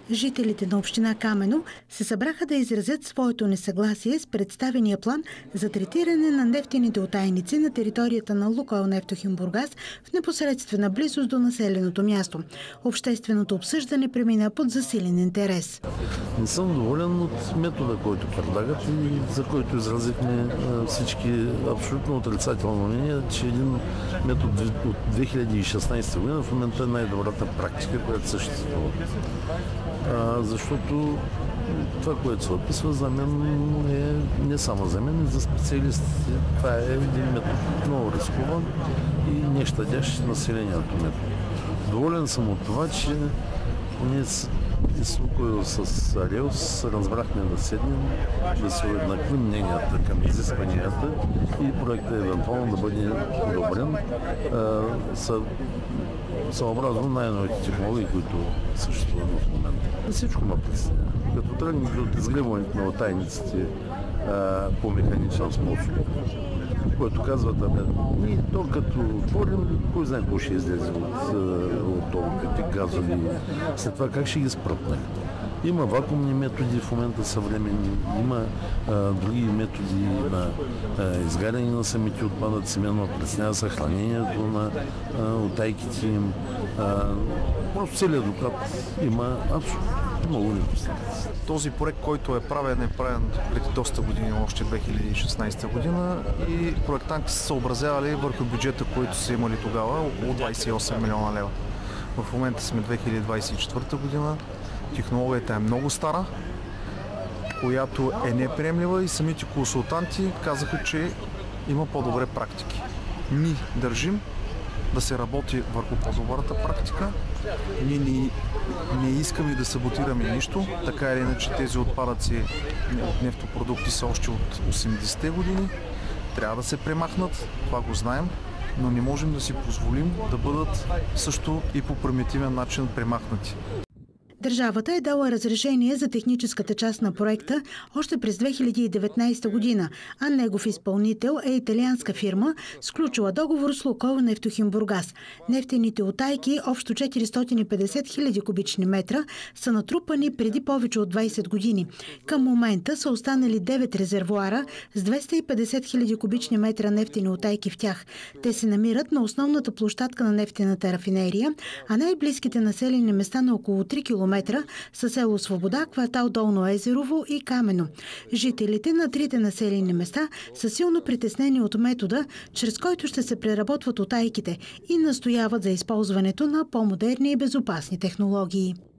Жителите на община Камено се събраха да изразят своето несъгласие с представения план за третиране на нефтените утайници на територията на Лукойл Нефтохим Бургас в непосредствена близост до населеното място. Общественото обсъждане премина под засилен интерес. Не съм доволен от метода, който предлагат и за който изразихме всички абсолютно отрицателно мнение, че един метод от 2016 година в момента е най-добрата практика, която съществува. Защото това, което се описва, за мен е не само за мен, и за специалистите. Това е един метод много рискован и нещадящ населението метод. Доволен съм от това, че ние с Лукойл, с Ареус разбрахме да седнем, да се уеднаквим мненията към изискванията и проектът евентуално да бъде одобрен съобразно най-новите технологии, които съществуват в момента. Всичко ме притеснява. Като тръгнете от изгребването на утайниците по механичен способ, който казват, ние то като отворим, кой знае какво ще излезе от толкова газови, след това как ще ги спръпне. Има вакуумни методи в момента съвременни, има други методи на изгаряне на самите отпадъци, именно преснява съхранението на утайките им. Просто целият доклад има абсолютно много недостатъци. Този проект, който е правен преди доста години, още 2016 година, и проектантите са съобразявали върху бюджета, който са имали тогава, около 28 милиона лева. В момента сме 2024 година. Технологията е много стара, която е неприемлива и самите консултанти казаха, че има по-добре практики. Ние държим да се работи върху по-добрата практика. Ние не искаме да саботираме нищо. Така или иначе тези отпадъци от нефтопродукти са още от 80-те години. Трябва да се премахнат, това го знаем, но не можем да си позволим да бъдат също и по примитивен начин премахнати. Държавата е дала разрешение за техническата част на проекта още през 2019 година, а негов изпълнител е италианска фирма, сключила договор с Лукойл Нефтохим Бургас. Нефтените утайки, общо 450 хиляди кубични метра, са натрупани преди повече от 20 години. Към момента са останали 9 резервоара с 250 хиляди кубични метра нефтени утайки в тях. Те се намират на основната площадка на нефтената рафинерия, а най-близките населени места на около 3 км са село Свобода, квартал Долно Езерово и Камено. Жителите на трите населени места са силно притеснени от метода, чрез който ще се преработват утайките, и настояват за използването на по-модерни и безопасни технологии.